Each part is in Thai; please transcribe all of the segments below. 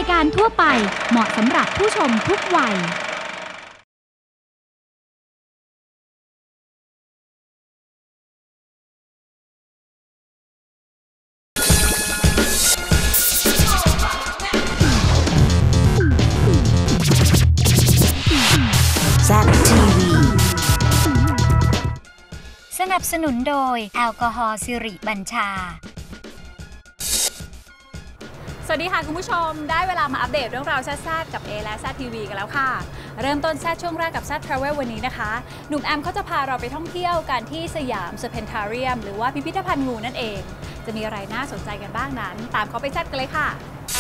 ายการทั่วไปเหมาะสำหรับผู้ชมทุกวัยสนับสนุนโดยแอลกอฮอล์สิริบัญชาสวัสดีค่ะคุณผู้ชมได้เวลามาอัปเดตเรื่องราวแซ่บๆกับ A และ แซ่บทีวีกันแล้วค่ะเริ่มต้นแซ่บช่วงแรกกับแซ่บทราเวลวันนี้นะคะหนุ่มแอมเขาจะพาเราไปท่องเที่ยวกันที่สยามเซอร์เพนทาเรียมหรือว่าพิพิธภัณฑ์งูนั่นเองจะมีอะไรน่าสนใจกันบ้างนั้นตามเขาไปแซ่บกันเลยค่ะ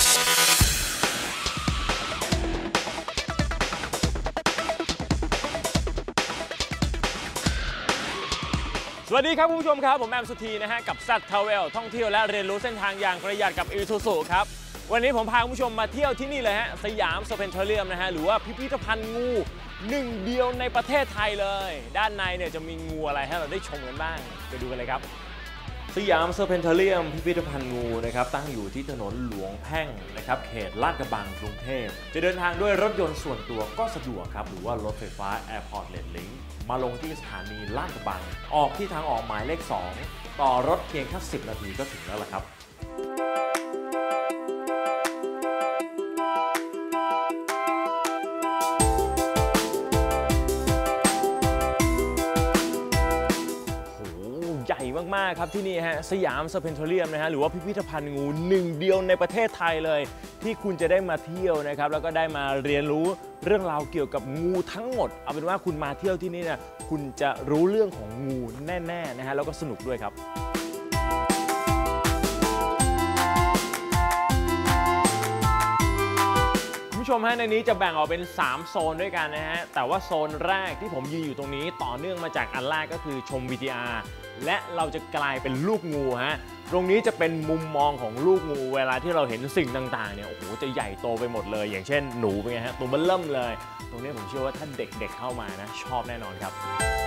สวัสดีครับคุณผู้ชมครับผมแอมสุธีนะฮะกับแซ่บทราเวลท่องเที่ยวและเรียนรู้เส้นทางอย่างประหยัดกับอีซูซูครับวันนี้ผมพาคุณผู้ชมมาเที่ยวที่นี่เลยฮะสยามเซอร์เพนทาเรียมนะฮะหรือว่าพิพิธภัณฑ์งูหนึ่งเดียวในประเทศไทยเลยด้านในเนี่ยจะมีงูอะไรให้เราได้ชมกันบ้างไปดูกันเลยครับสยามเซอร์เพนทาเรียมพิพิธภัณฑ์งูนะครับตั้งอยู่ที่ถนนหลวงแพ่งนะครับเขตลาดกระบังกรุงเทพจะเดินทางด้วยรถยนต์ส่วนตัวก็สะดวกครับหรือว่ารถไฟฟ้า Airport Red Link มาลงที่สถานีลาดกระบังออกที่ทางออกหมายเลข 2ต่อรถเพียงแค่10 นาทีก็ถึงแล้วล่ะครับใหญ่มากๆครับที่นี่ฮะสยามเซอร์เพนทาเรียมนะฮะหรือว่าพิพิธภัณฑ์งูหนึ่งเดียวในประเทศไทยเลยที่คุณจะได้มาเที่ยวนะครับแล้วก็ได้มาเรียนรู้เรื่องราวเกี่ยวกับงูทั้งหมดเอาเป็นว่าคุณมาเที่ยวที่นี่เนี่ยคุณจะรู้เรื่องของงูแน่ๆนะฮะแล้วก็สนุกด้วยครับคุณผู้ชมฮะในนี้จะแบ่งออกเป็น3โซนด้วยกันนะฮะแต่ว่าโซนแรกที่ผมยืนอยู่ตรงนี้ต่อเนื่องมาจากอันแรกก็คือชม VTR และเราจะกลายเป็นลูกงูฮะตรงนี้จะเป็นมุมมองของลูกงูเวลาที่เราเห็นสิ่งต่างๆเนี่ยโอ้โหจะใหญ่โตไปหมดเลยอย่างเช่นหนูเป็นไงฮะตัวเบิ่มเลยตรงนี้ผมเชื่อว่าถ้าเด็กๆเข้ามานะชอบแน่นอนครับ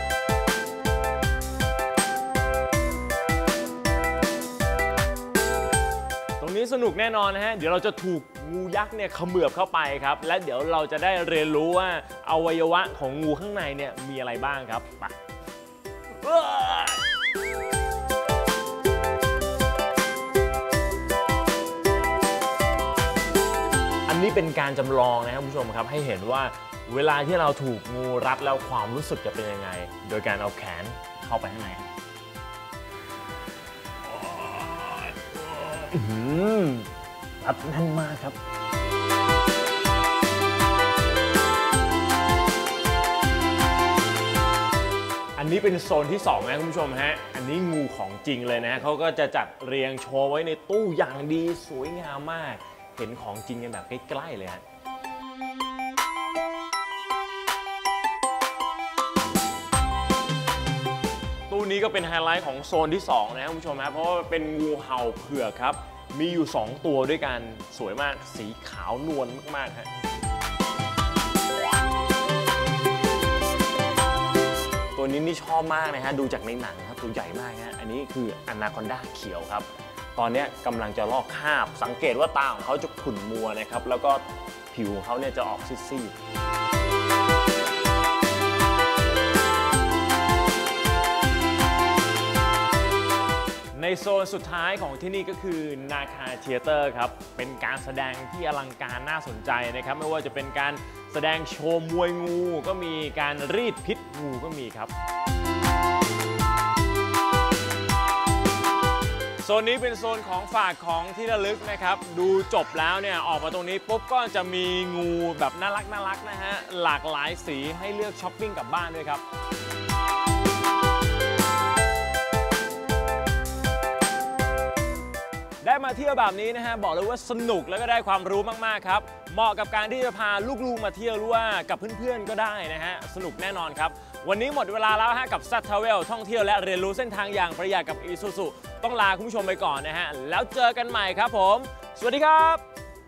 ตรงนี้สนุกแน่นอนนะฮะเดี๋ยวเราจะถูกงูยักษ์เนี่ยเขมือบเข้าไปครับและเดี๋ยวเราจะได้เรียนรู้ว่าอวัยวะของงูข้างในเนี่ยมีอะไรบ้างครับไปอันนี้เป็นการจำลองนะครับคุณผู้ชมครับให้เห็นว่าเวลาที่เราถูกงูรัดแล้วความรู้สึกจะเป็นยังไงโดยการเอาแขนเข้าไปข้างในรัดแน่นมากครับอันนี้เป็นโซนที่2นะคุณผู้ชมฮะอันนี้งูของจริงเลยนะเขาก็จะจัดเรียงโชว์ไว้ในตู้อย่างดีสวยงามมากเห็นของจริงกันแบบใกล้ๆเลยฮะตู้นี้ก็เป็นไฮไลท์ของโซนที่2นะคุณผู้ชมฮะเพราะว่าเป็นงูเห่าเผือกครับมีอยู่2ตัวด้วยกันสวยมากสีขาวนวลมากๆฮะตัวนี้นี่ชอบมากนะฮะดูจากในหนังครับตัวใหญ่มากฮะอันนี้คืออนาคอนดาเขียวครับตอนนี้กำลังจะลอกคราบสังเกตว่าตาของเขาจะขุ่นมัวนะครับแล้วก็ผิวของเขาเนี่ยจะออกซีดในโซนสุดท้ายของที่นี่ก็คือนาคาเธียเตอร์ครับเป็นการแสดงที่อลังการน่าสนใจนะครับไม่ว่าจะเป็นการแสดงโชว์มวยงูก็มีการรีดพิษงูก็มีครับโซนนี้เป็นโซนของฝากของที่ระลึกนะครับดูจบแล้วเนี่ยออกมาตรงนี้ปุ๊บก็จะมีงูแบบน่ารักนะฮะหลากหลายสีให้เลือกช้อปปิ้งกลับบ้านด้วยครับได้มาเที่ยวแบบนี้นะฮะบอกเลยว่าสนุกแล้วก็ได้ความรู้มากๆครับเหมาะกับการที่จะพาลูกๆมาเที่ยวหรือว่ากับเพื่อนๆก็ได้นะฮะสนุกแน่นอนครับวันนี้หมดเวลาแล้วฮะกับแซ่บทราเวลท่องเที่ยวและเรียนรู้เส้นทางอย่างประหยัดกับอีซูซูต้องลาคุณผู้ชมไปก่อนนะฮะแล้วเจอกันใหม่ครับผมสวัสดีครับ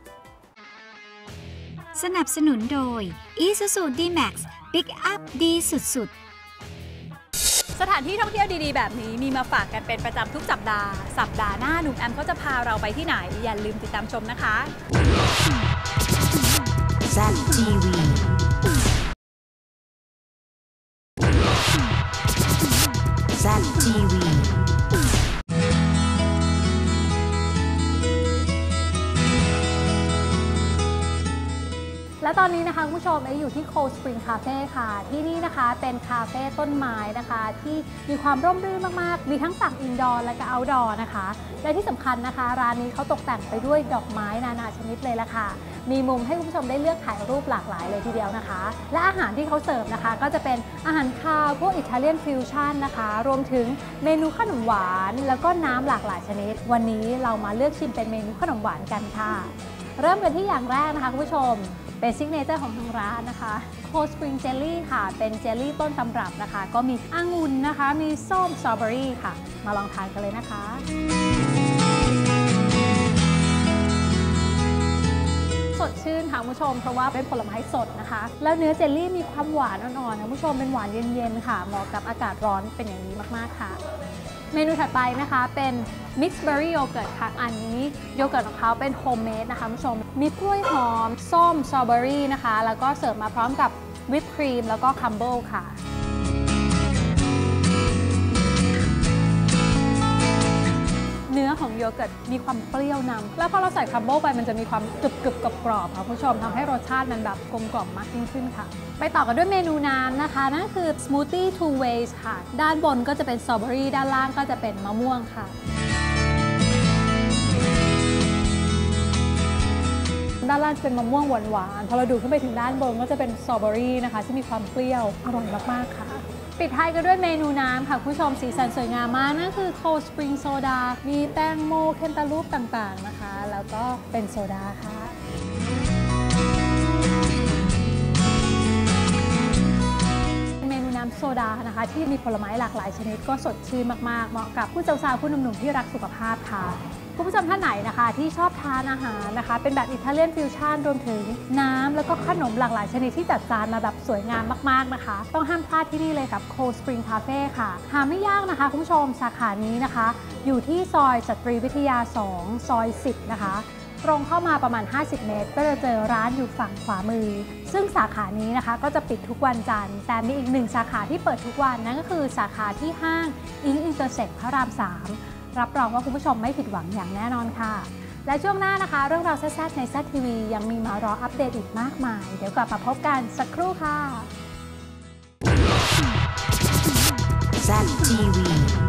สนับสนุนโดย Isuzu D-Max Pick Up ดีสุดๆสถานที่ท่องเที่ยวดีๆแบบนี้มีมาฝากกันเป็นประจำทุกสัปดาห์หน้าหนุ่มแอมเขาจะพาเราไปที่ไหนอย่าลืมติดตามชมนะคะ ZTV ZTV และตอนนี้นะคะคุณผู้ชมอยู่ที่ Cold Spring Cafe ค่ะที่นี่นะคะเป็นคาเฟ่ต้นไม้นะคะที่มีความร่มรื่นมากๆมีทั้งฝั่งอินดอร์และก็เอาท์ดอร์นะคะและที่สำคัญนะคะร้านนี้เขาตกแต่งไปด้วยดอกไม้นานาชนิดเลยละค่ะมีมุมให้คุณผู้ชมได้เลือกถ่ายรูปหลากหลายเลยทีเดียวนะคะและอาหารที่เขาเสิร์ฟนะคะก็จะเป็นอาหารคาวพวกอิตาเลียนฟิวชั่นนะคะรวมถึงเมนูขนมหวานแล้วก็น้ำหลากหลายชนิดวันนี้เรามาเลือกชิมเป็นเมนูขนมหวานกันค่ะเริ่มกันที่อย่างแรกนะคะคุณผู้ชมเป็นซิกเนเจอร์ของทางร้านนะคะ Cold Spring Jelly ค่ะเป็นเจลลี่ต้นตำรับนะคะก็มีองุ่นนะคะมีส้มสตรอเบอรี่ค่ะมาลองทานกันเลยนะคะสดชื่นค่ะคุณผู้ชมเพราะว่าเป็นผลไม้สดนะคะแล้วเนื้อเจลลี่มีความหวานอ่อนๆค่ะคุณผู้ชมเป็นหวานเย็นๆค่ะเหมาะกับอากาศร้อนเป็นอย่างนี้มากๆค่ะเมนูถัดไปนะคะเป็น Mixed Berry Yogurt ค่ะอันนี้โยเกิร์ตของเขาเป็นโฮมเมดนะคะคุณผู้ชมมีกล้วยหอมส้มสตรอเบอรี่นะคะแล้วก็เสิร์ฟมาพร้อมกับวิปครีมแล้วก็คัมเบิลค่ะเนื้อของโยเกิร์ตมีความเปรี้ยวนำแล้วพอเราใส่คัมเบิลไปมันจะมีความกรึบๆกรอบๆค่ะคุณผู้ชมทำให้รสชาติมันแบบกลมกล่อมมากยิ่งขึ้นค่ะไปต่อกันด้วยเมนูน้ำนะคะนั่นคือ Smoothie Two Ways ค่ะด้านบนก็จะเป็นสตรอเบอรี่ด้านล่างก็จะเป็นมะม่วงค่ะด้านล่างจะเป็นมะม่วงหวานๆพอเราดูขึ้นไปถึงด้านบนก็จะเป็นสตรอเบอรี่นะคะที่มีความเปรี้ยวอร่อยมากๆค่ะปิดท้ายกันด้วยเมนูน้ำค่ะคุณผู้ชมสีสันสวยงามมากนั่นคือ Cold Spring Soda มีแตงโมเคนตาลูปต่างๆนะคะแล้วก็เป็นโซดาค่ะเมนูน้ำโซดานะคะที่มีผลไม้หลากหลายชนิดก็สดชื่นมากๆเหมาะกับผู้สาวๆผู้หนุ่มๆที่รักสุขภาพค่ะคุณผู้ชมท่านไหนนะคะที่ชอบทานอาหารนะคะเป็นแบบอิตาเลียนฟิวชั่นรวมถึงน้ำแล้วก็ขนมหลากหลายชนิดที่จัดจานมาแบบสวยงามมากๆนะคะต้องห้ามพลาดที่นี่เลยกับ Cold Spring Cafe ค่ะหาไม่ยากนะคะคุณผู้ชมสาขานี้นะคะอยู่ที่ซอยสตรีวิทยา2ซอย10นะคะตรงเข้ามาประมาณ50เมตรก็จะเจอร้านอยู่ฝั่งขวามือซึ่งสาขานี้นะคะก็จะปิดทุกวันจันทร์แต่มีอีก1สาขาที่เปิดทุกวันนั่นก็คือสาขาที่ห้างอิงอินเตอร์เซ็กพระราม3รับรองว่าคุณผู้ชมไม่ผิดหวังอย่างแน่นอนค่ะและช่วงหน้านะคะเรื่องราวแซ่บๆในZTVยังมีมารออัปเดตอีกมากมายเดี๋ยวกลับมาพบกันสักครู่ค่ะ ZTV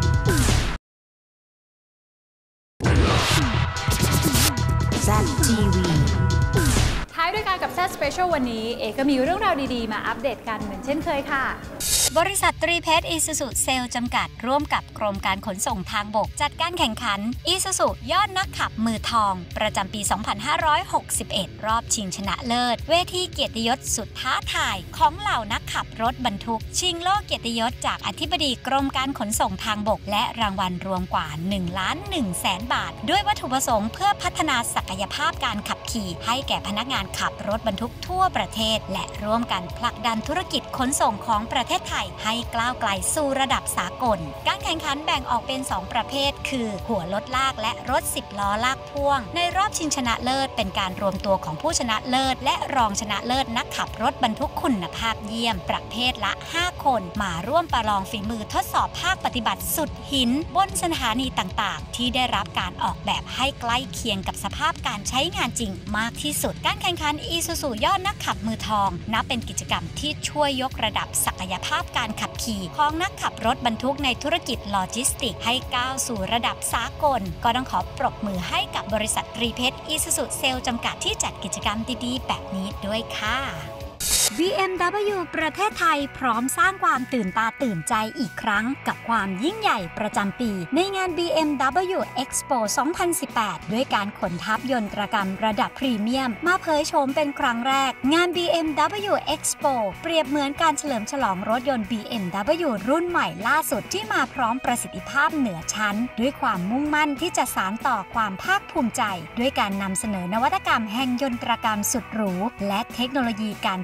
ZTV ท้ายด้วยการกับแซ่บสเปเชียลวันนี้เอก็มีเรื่องราวดีๆมาอัปเดตกันเหมือนเช่นเคยค่ะบริษัทตรีเพชรอิซูซุเซลจำกัดร่วมกับกรมการขนส่งทางบกจัดการแข่งขันอิซูซุยอดนักขับมือทองประจำปี 2561 รอบชิงชนะเลิศเวทีเกียรติยศสุดท้าทายของเหล่านักขับรถบรรทุกชิงโล่เกียรติยศจากอธิบดีกรมการขนส่งทางบกและรางวัลรวมกว่า 1,100,000 บาทด้วยวัตถุประสงค์เพื่อพัฒนาศักยภาพการขับขี่ให้แก่พนักงานขับรถบรรทุกทั่วประเทศและร่วมกันผลักดันธุรกิจขนส่งของประเทศไทยให้ก้าวไกลสู่ระดับสากลการแข่งขันแบ่งออกเป็น2ประเภทคือหัวรถลากและรถ10ล้อลากพ่วงในรอบชิงชนะเลิศเป็นการรวมตัวของผู้ชนะเลิศและรองชนะเลิศนักขับรถบรรทุกคุณภาพเยี่ยมประเภทละ5คนมาร่วมประลองฝีมือทดสอบภาคปฏิบัติสุดหินบนสถานีต่างๆที่ได้รับการออกแบบให้ใกล้เคียงกับสภาพการใช้งานจริงมากที่สุดการแข่งขันอีซูซูยอดนักขับมือทองนับเป็นกิจกรรมที่ช่วยยกระดับศักยภาพการขับขี่ของนักขับรถบรรทุกในธุรกิจโลจิสติกให้ก้าวสู่ระดับสากลก็ต้องขอปรบมือให้กับบริษัทตรีเพชรอิซูซุเซลจำกัดที่จัดกิจกรรมดีๆแบบนี้ด้วยค่ะ BMW ประเทศไทยพร้อมสร้างความตื่นตาตื่นใจอีกครั้งกับความยิ่งใหญ่ประจำปีในงาน BMW Expo 2018 ด้วยการขนทัพยนตรกรรมระดับพรีเมียมมาเผยโฉมเป็นครั้งแรกงาน BMW Expo เปรียบเหมือนการเฉลิมฉลองรถยนต์ BMW รุ่นใหม่ล่าสุดที่มาพร้อมประสิทธิภาพเหนือชั้นด้วยความมุ่งมั่นที่จะสานต่อความภาคภูมิใจด้วยการนำเสนอนวัตกรรมแห่งยนตรกรรมสุดหรูและเทคโนโลยีการเชื่อมต่อ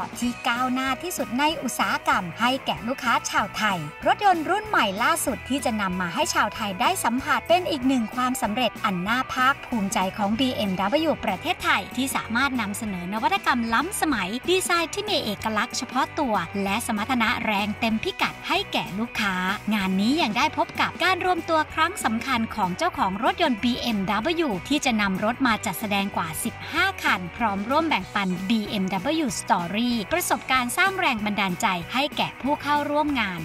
ที่ก้าวหน้าที่สุดในอุตสาหกรรมให้แก่ลูกค้าชาวไทยรถยนต์รุ่นใหม่ล่าสุดที่จะนำมาให้ชาวไทยได้สัมผัสเป็นอีกหนึ่งความสำเร็จอันน่าภาคภูมิใจของ BMW ประเทศไทยที่สามารถนำเสนอนวัตกรรมล้ำสมัยดีไซน์ที่มีเอกลักษณ์เฉพาะตัวและสมรรถนะแรงเต็มพิกัดให้แก่ลูกค้างานนี้ยังได้พบกับการรวมตัวครั้งสำคัญของเจ้าของรถยนต์ BMW ที่จะนำรถมาจัดแสดงกว่า 15 คันพร้อมร่วมแบ่งปัน BMW Story ประสบการณ์สร้างแรงบันดาลใจให้แก่ผู้เข้าร่วมงาน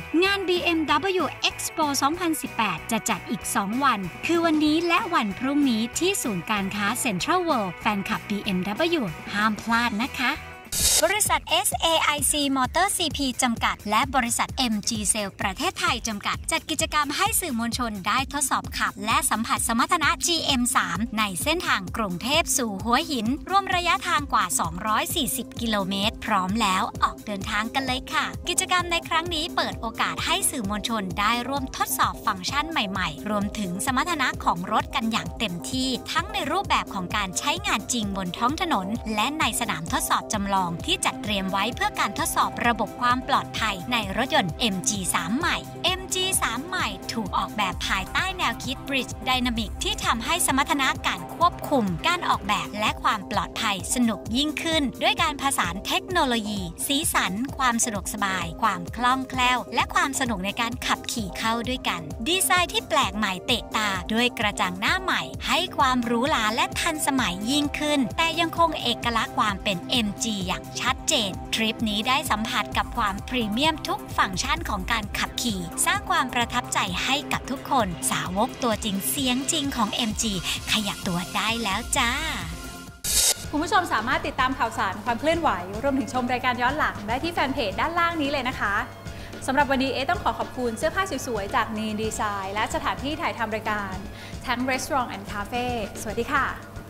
BMW Expo 2018 จะจัดอีก 2 วันคือวันนี้และวันพรุ่งนี้ที่ศูนย์การค้า Central World แฟนคลับ BMW ห้ามพลาดนะคะบริษัท SAIC Motor CP จำกัดและบริษัท MG Cell ประเทศไทยจำกัดจัดกิจกรรมให้สื่อมวลชนได้ทดสอบขับและสัมผัสสมรรถนะ GM3 ในเส้นทางกรุงเทพสู่หัวหินรวมระยะทางกว่า 240 กิโลเมตรพร้อมแล้วออกเดินทางกันเลยค่ะกิจกรรมในครั้งนี้เปิดโอกาสให้สื่อมวลชนได้ร่วมทดสอบฟังก์ชันใหม่ๆรวมถึงสมรรถนะของรถกันอย่างเต็มที่ทั้งในรูปแบบของการใช้งานจริงบนท้องถนนและในสนามทดสอบจำลองที่จัดเตรียมไว้เพื่อการทดสอบระบบความปลอดภัยในรถยนต์ MG3 ใหม่ MG3 ใหม่ถูกออกแบบภายใต้แนวคิด Bridge Dynamic ที่ทำให้สมรรถนะการควบคุมการออกแบบและความปลอดภัยสนุกยิ่งขึ้นด้วยการผสานเทคโนโลยีสีสันความสะดวกสบายความคล่องแคล่วและความสนุกในการขับขี่เข้าด้วยกันดีไซน์ที่แปลกใหม่เตะตาด้วยกระจังหน้าใหม่ให้ความหรูหราและทันสมัยยิ่งขึ้นแต่ยังคงเอกลักษณ์ความเป็น MG อย่างชัดเจนทริปนี้ได้สัมผัสกับความพรีเมียมทุกฟังก์ชันของการขับขี่สร้างความประทับใจให้กับทุกคนสาวกตัวจริงเสียงจริงของ MG ขยับตัวได้แล้วจ้าคุณผู้ชมสามารถติดตามข่าวสารความเคลื่อนไหวรวมถึงชมรายการย้อนหลังได้ที่แฟนเพจด้านล่างนี้เลยนะคะสำหรับวันนี้ต้องขอบคุณเสื้อผ้าสวยๆจากนีนดีไซน์และสถานที่ถ่ายทำรายการทั้ง Restaurant and Cafe สวัสดีค่ะ